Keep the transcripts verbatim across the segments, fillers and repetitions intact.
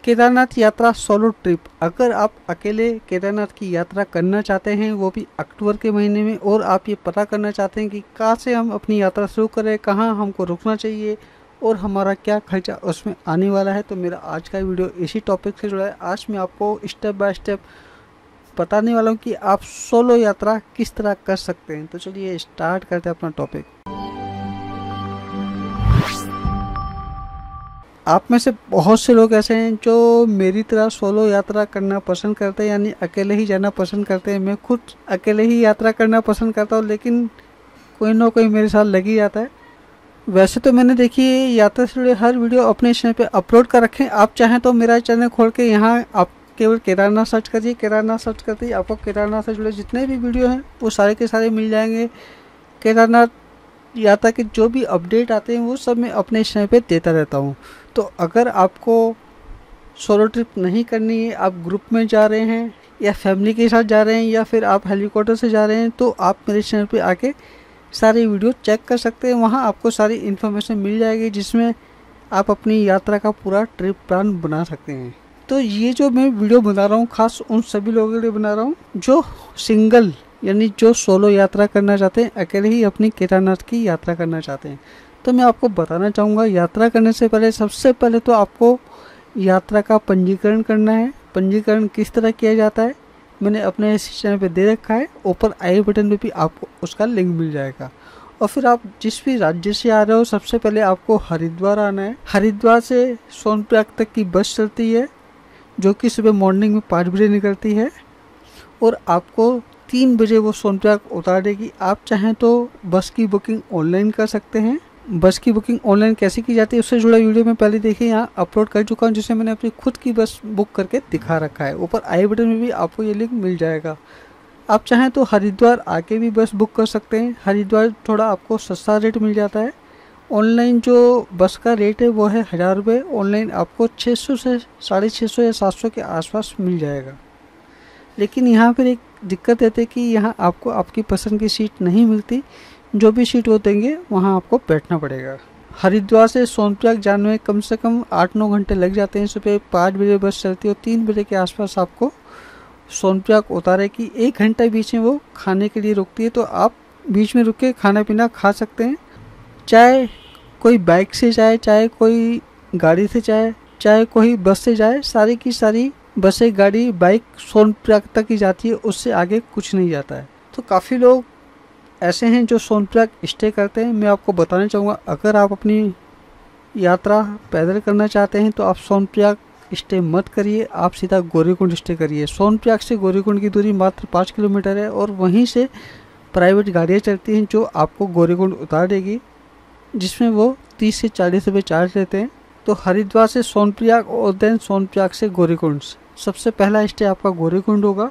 केदारनाथ यात्रा solo trip. अगर आप अकेले केदारनाथ की यात्रा करना चाहते हैं, वो भी अक्टूबर के महीने में, और आप ये पता करना चाहते हैं कि कहाँ से हम अपनी यात्रा शुरू करें, कहाँ हमको रुकना चाहिए और हमारा क्या खर्चा उसमें आने वाला है, तो मेरा आज का वीडियो इसी टॉपिक से जुड़ा है। आज मैं आपको स्टेप बाय स्टेप बताने वाला हूँ कि आप सोलो यात्रा किस तरह कर सकते हैं। तो चलिए स्टार्ट करते हैं अपना टॉपिक। आप में से बहुत से लोग ऐसे हैं जो मेरी तरह सोलो यात्रा करना पसंद करते हैं, यानी अकेले ही जाना पसंद करते हैं। मैं खुद अकेले ही यात्रा करना पसंद करता हूँ, लेकिन कोई ना कोई मेरे साथ लग ही जाता है। वैसे तो मैंने देखिए यात्रा से जुड़े हर वीडियो अपने चैनल पे अपलोड कर रखे हैं। आप चाहें तो मेरा चैनल खोल के यहाँ आप केवल केदारनाथ सर्च करिए, केदारनाथ सर्च करते ही आपको केदारनाथ से जुड़े जितने भी वीडियो हैं वो सारे के सारे मिल जाएंगे। केदारनाथ यात्रा के जो भी अपडेट आते हैं वो सब मैं अपने चैनल पे देता रहता हूँ। तो अगर आपको सोलो ट्रिप नहीं करनी है, आप ग्रुप में जा रहे हैं या फैमिली के साथ जा रहे हैं या फिर आप हेलीकॉप्टर से जा रहे हैं, तो आप मेरे चैनल पे आके सारी वीडियो चेक कर सकते हैं। वहाँ आपको सारी इन्फॉर्मेशन मिल जाएगी जिसमें आप अपनी यात्रा का पूरा ट्रिप प्लान बना सकते हैं। तो ये जो मैं वीडियो बना रहा हूँ खास उन सभी लोगों के लिए बना रहा हूँ जो सिंगल यानी जो सोलो यात्रा करना चाहते हैं, अकेले ही अपनी केदारनाथ की यात्रा करना चाहते हैं। तो मैं आपको बताना चाहूँगा, यात्रा करने से पहले सबसे पहले तो आपको यात्रा का पंजीकरण करना है। पंजीकरण किस तरह किया जाता है मैंने अपने इस चैनल पे दे रखा है, ऊपर आई बटन पे भी आपको उसका लिंक मिल जाएगा। और फिर आप जिस भी राज्य से आ रहे हो, सबसे पहले आपको हरिद्वार आना है। हरिद्वार से सोनप्रयाग तक की बस चलती है जो कि सुबह मॉर्निंग में पाँच बजे निकलती है और आपको तीन बजे वो सोनप्रयाग उतार देगी। आप चाहें तो बस की बुकिंग ऑनलाइन कर सकते हैं। बस की बुकिंग ऑनलाइन कैसे की जाती है उससे जुड़ा वीडियो मैं पहले देखिए यहाँ अपलोड कर चुका हूँ, जिसे मैंने अपनी खुद की बस बुक करके दिखा रखा है। ऊपर आई बटन में भी आपको ये लिंक मिल जाएगा। आप चाहें तो हरिद्वार आके भी बस बुक कर सकते हैं। हरिद्वार थोड़ा आपको सस्ता रेट मिल जाता है। ऑनलाइन जो बस का रेट है वो है हज़ार रुपये। ऑनलाइन आपको छः सौ से साढ़े छः सौ या सात सौ के आसपास मिल जाएगा। लेकिन यहाँ पर एक दिक्कत रहती है कि यहाँ आपको आपकी पसंद की सीट नहीं मिलती। जो भी सीट वो देंगे वहाँ आपको बैठना पड़ेगा। हरिद्वार से सोनप्रयाग जाने में कम से कम आठ नौ घंटे लग जाते हैं। सुबह पाँच बजे बस चलती है और तीन बजे के आसपास आपको सोनप्रयाग उतारेगी। एक घंटा बीच में वो खाने के लिए रुकती है, तो आप बीच में रुक के खाना पीना खा सकते हैं। चाहे कोई बाइक से जाए, चाहे कोई गाड़ी से जाए, चाहे कोई बस से जाए, सारी की सारी बसें, गाड़ी, बाइक सोनप्रयाग तक ही जाती है, उससे आगे कुछ नहीं जाता है। तो काफ़ी लोग ऐसे हैं जो सोनप्रयाग स्टे करते हैं। मैं आपको बताना चाहूँगा, अगर आप अपनी यात्रा पैदल करना चाहते हैं तो आप सोनप्रयाग स्टे मत करिए, आप सीधा गौरीकुंड स्टे करिए। सोनप्रयाग से गौरीकुंड की दूरी मात्र पाँच किलोमीटर है और वहीं से प्राइवेट गाड़ियाँ चलती हैं जो आपको गौरीकुंड उतार देगी, जिसमें वो तीस से चालीस रुपये चार्ज लेते हैं। तो हरिद्वार से सोनप्रयाग और देन सोनप्रयाग से गौरीकुंड, सबसे पहला स्टे आपका गौरीकुंड होगा।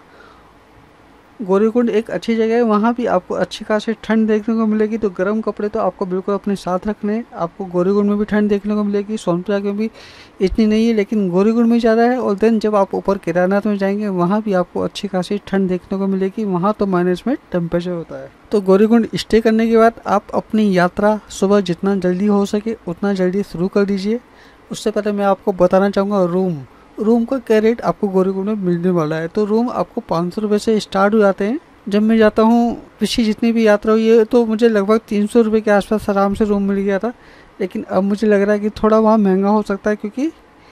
गौरीकुंड एक अच्छी जगह है, वहाँ भी आपको अच्छी खासी ठंड देखने को मिलेगी। तो गर्म कपड़े तो आपको बिल्कुल अपने साथ रखने हैं। आपको गौरीकुंड में भी ठंड देखने को मिलेगी, सोनप्रयाग में भी इतनी नहीं है लेकिन गौरीकुंड में ज़्यादा है। और देन जब आप ऊपर केदारनाथ में जाएंगे वहाँ भी आपको अच्छी खासी ठंड देखने को मिलेगी। वहाँ तो माइनस में टेम्परेचर होता है। तो गौरीकुंड स्टे करने के बाद आप अपनी यात्रा सुबह जितना जल्दी हो सके उतना जल्दी शुरू कर दीजिए। उससे पहले मैं आपको बताना चाहूँगा रूम रूम का क्या रेट आपको गौरीकुंड में मिलने वाला है। तो रूम आपको पाँच सौ रुपये से स्टार्ट हो जाते हैं। जब मैं जाता हूँ, पिछली जितनी भी यात्रा हुई है, तो मुझे लगभग तीन सौ रुपये के आसपास आराम से रूम मिल गया था। लेकिन अब मुझे लग रहा है कि थोड़ा वहाँ महंगा हो सकता है, क्योंकि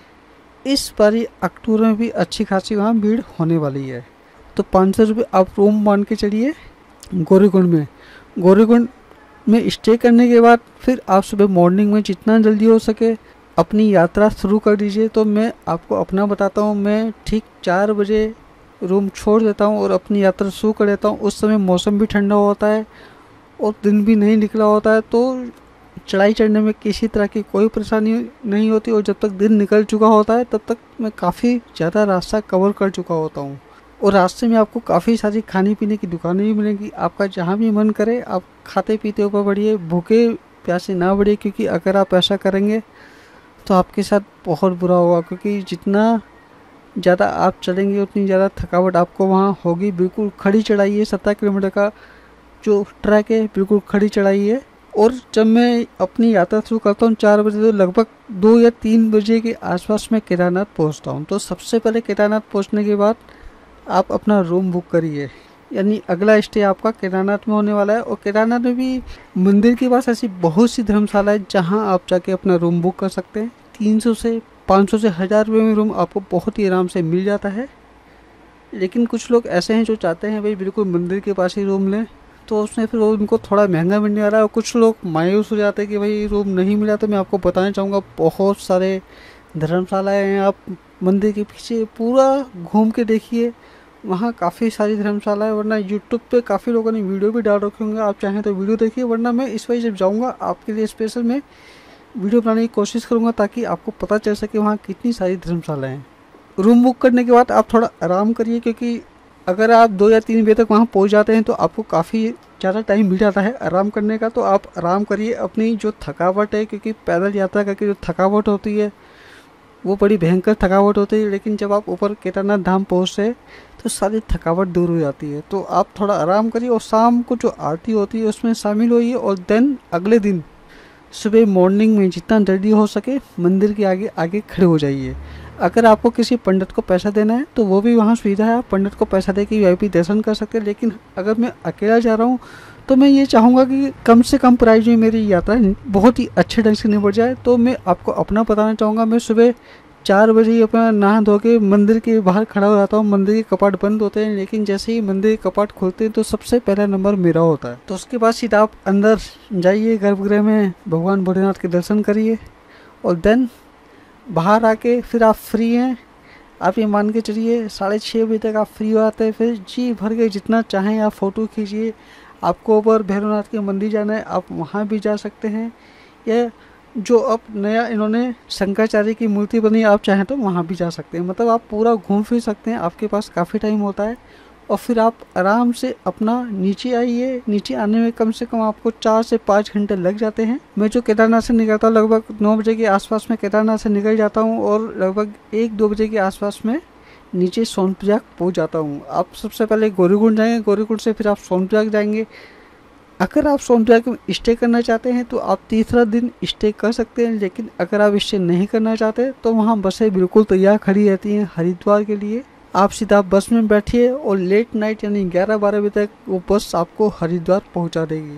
इस बारी अक्टूबर में भी अच्छी खासी वहाँ भीड़ होने वाली है। तो पाँच सौ रुपये आप रूम मान के चलिए गौरीकुंड में। गौरीकुंड में स्टे करने के बाद फिर आप सुबह मॉर्निंग में जितना जल्दी हो सके अपनी यात्रा शुरू कर दीजिए। तो मैं आपको अपना बताता हूँ, मैं ठीक चार बजे रूम छोड़ देता हूँ और अपनी यात्रा शुरू कर देता हूँ। उस समय मौसम भी ठंडा होता है और दिन भी नहीं निकला होता है, तो चढ़ाई चढ़ने में किसी तरह की कोई परेशानी नहीं होती। और जब तक दिन निकल चुका होता है तब तक मैं काफ़ी ज़्यादा रास्ता कवर कर चुका होता हूँ। और रास्ते में आपको काफ़ी सारी खाने पीने की दुकानें भी मिलेंगी। आपका जहाँ भी मन करे आप खाते पीते ऊपर बढ़िए, भूखे प्यासे ना बढ़िए, क्योंकि अगर आप ऐसा करेंगे तो आपके साथ बहुत बुरा होगा। क्योंकि जितना ज़्यादा आप चलेंगे उतनी ज़्यादा थकावट आपको वहाँ होगी। बिल्कुल खड़ी चढ़ाई है, सत्तर किलोमीटर का जो ट्रैक है बिल्कुल खड़ी चढ़ाई है और जब मैं अपनी यात्रा शुरू करता हूँ चार बजे, तो लगभग दो या तीन बजे के आसपास मैं केदारनाथ पहुँचता हूँ। तो सबसे पहले केदारनाथ पहुँचने के बाद आप अपना रूम बुक करिए, यानी अगला स्टे आपका केदारनाथ में होने वाला है। और केदारनाथ में भी मंदिर के पास ऐसी बहुत सी धर्मशाला है जहाँ आप जाके अपना रूम बुक कर सकते हैं। तीन सौ से पाँच सौ से हज़ार रुपये में रूम आपको बहुत ही आराम से मिल जाता है। लेकिन कुछ लोग ऐसे हैं जो चाहते हैं भाई बिल्कुल मंदिर के पास ही रूम लें, तो उसमें फिर वो उनको थोड़ा महंगा मिलने वाला है। और कुछ लोग मायूस हो जाते हैं कि भाई रूम नहीं मिला। तो मैं आपको बताना चाहूँगा बहुत सारे धर्मशालाएँ हैं, आप मंदिर के पीछे पूरा घूम के देखिए, वहाँ काफ़ी सारी धर्मशाला है। वरना यूट्यूब पे काफ़ी लोगों ने वीडियो भी डाल रखे होंगे, आप चाहें तो वीडियो देखिए। वरना मैं इस वजह जब जाऊँगा आपके लिए स्पेशल मैं वीडियो बनाने की कोशिश करूँगा ताकि आपको पता चल सके वहाँ कितनी सारी धर्मशालाएँ हैं। रूम बुक करने के बाद आप थोड़ा आराम करिए, क्योंकि अगर आप दो या तीन बजे तक वहाँ पहुँच जाते हैं तो आपको काफ़ी ज़्यादा टाइम मिल जाता है आराम करने का। तो आप आराम करिए, अपनी जो थकावट है, क्योंकि पैदल यात्रा करके जो थकावट होती है वो बड़ी भयंकर थकावट होती है। लेकिन जब आप ऊपर केदारनाथ धाम पहुँचते हैं तो सारी थकावट दूर हो जाती है। तो आप थोड़ा आराम करिए और शाम को जो आरती होती है उसमें शामिल होइए। और देन अगले दिन सुबह मॉर्निंग में जितना जल्दी हो सके मंदिर के आगे आगे खड़े हो जाइए। अगर आपको किसी पंडित को पैसा देना है तो वो भी वहाँ सुविधा है, आप पंडित को पैसा दे के वीआईपी दर्शन कर सकते हैं। लेकिन अगर मैं अकेला जा रहा हूँ तो मैं ये चाहूँगा कि कम से कम प्राइस में मेरी यात्रा बहुत ही अच्छे ढंग से निपट जाए। तो मैं आपको अपना बताना चाहूँगा, मैं सुबह चार बजे ही अपना नहा धो के मंदिर के बाहर खड़ा हो जाता हूँ। मंदिर के कपाट बंद होते हैं, लेकिन जैसे ही मंदिर के कपाट खुलते हैं तो सबसे पहला नंबर मेरा होता है। तो उसके बाद सीधा आप अंदर जाइए, गर्भगृह में भगवान भोलेनाथ के दर्शन करिए। और देन बाहर आके फिर आप फ्री हैं, आप ये मान के चलिए साढ़े छः बजे तक आप फ्री हो जाते हैं। फिर जी भर के जितना चाहें आप फ़ोटो खींचिए। आपको ऊपर भैरवनाथ के मंदिर जाना है, आप वहाँ भी जा सकते हैं। या जो अब नया इन्होंने शंकराचार्य की मूर्ति बनी, आप चाहें तो वहाँ भी जा सकते हैं। मतलब आप पूरा घूम फिर सकते हैं, आपके पास काफ़ी टाइम होता है। और फिर आप आराम से अपना नीचे आइए। नीचे आने में कम से कम आपको चार से पाँच घंटे लग जाते हैं। मैं जो केदारनाथ से निकलता हूँ लगभग नौ बजे के आसपास में केदारनाथ से निकल जाता हूँ और लगभग एक दो बजे के आसपास में नीचे सोनप्रयाग पहुँच जाता हूँ। आप सबसे पहले गौरीकुंड जाएंगे, गौरीकुंड से फिर आप सोनप्रयाग जाएंगे। अगर आप सोनप्रयाग में स्टे करना चाहते हैं तो आप तीसरा दिन स्टे कर सकते हैं। लेकिन अगर आप स्टे नहीं करना चाहते तो वहाँ बसें बिल्कुल तैयार खड़ी रहती हैं हरिद्वार के लिए। आप सीधा बस में बैठिए और लेट नाइट यानी ग्यारह बारह बजे तक वो बस आपको हरिद्वार पहुंचा देगी।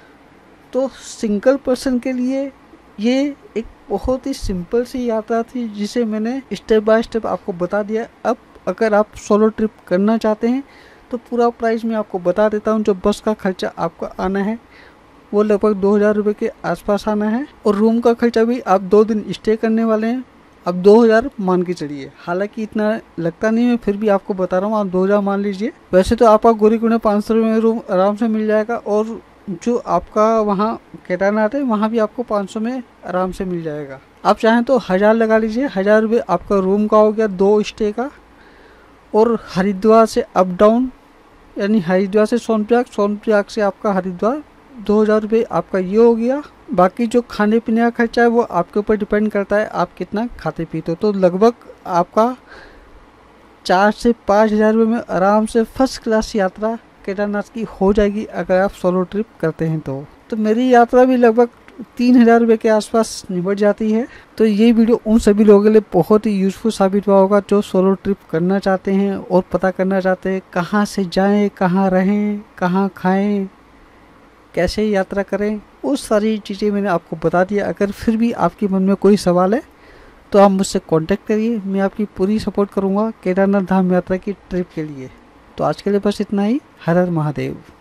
तो सिंगल पर्सन के लिए ये एक बहुत ही सिंपल सी यात्रा थी जिसे मैंने स्टेप बाय स्टेप आपको बता दिया। अब अगर आप सोलो ट्रिप करना चाहते हैं तो पूरा प्राइस मैं आपको बता देता हूँ। जो बस का खर्चा आपका आना है वो लगभग दो हज़ार रुपये के आसपास आना है। और रूम का खर्चा भी आप दो दिन स्टे करने वाले हैं, अब दो हज़ार मान के चलिए। हालांकि इतना लगता नहीं है, फिर भी आपको बता रहा हूँ, आप दो हज़ार मान लीजिए। वैसे तो आपका गौरीकुंड में पाँच सौ रुपये में रूम आराम से मिल जाएगा। और जो आपका वहाँ केदारनाथ है वहाँ भी आपको पाँच सौ में आराम से मिल जाएगा। आप चाहें तो हज़ार लगा लीजिए, हज़ार रुपये आपका रूम का हो गया दो स्टे का। और हरिद्वार से अप डाउन यानी हरिद्वार से सोनप्रयाग, सोनप्रयाग से आपका हरिद्वार, दो हज़ार रुपये आपका ये हो गया। बाकी जो खाने पीने का खर्चा है वो आपके ऊपर डिपेंड करता है आप कितना खाते पीते हो। तो लगभग आपका चार से पाँच हज़ार रुपये में आराम से फर्स्ट क्लास यात्रा केदारनाथ की हो जाएगी अगर आप सोलो ट्रिप करते हैं तो। तो मेरी यात्रा भी लगभग तीन हज़ार रुपये के आसपास निपट जाती है। तो ये वीडियो उन सभी लोगों के लिए बहुत ही यूज़फुल साबित हुआ होगा जो सोलो ट्रिप करना चाहते हैं और पता करना चाहते हैं कहाँ से जाएं, कहाँ रहें, कहाँ खाएं, कैसे यात्रा करें। वो सारी चीज़ें मैंने आपको बता दिया। अगर फिर भी आपके मन में कोई सवाल है तो आप मुझसे कांटेक्ट करिए, मैं आपकी पूरी सपोर्ट करूँगा केदारनाथ धाम यात्रा की ट्रिप के लिए। तो आज के लिए बस इतना ही। हर हर महादेव।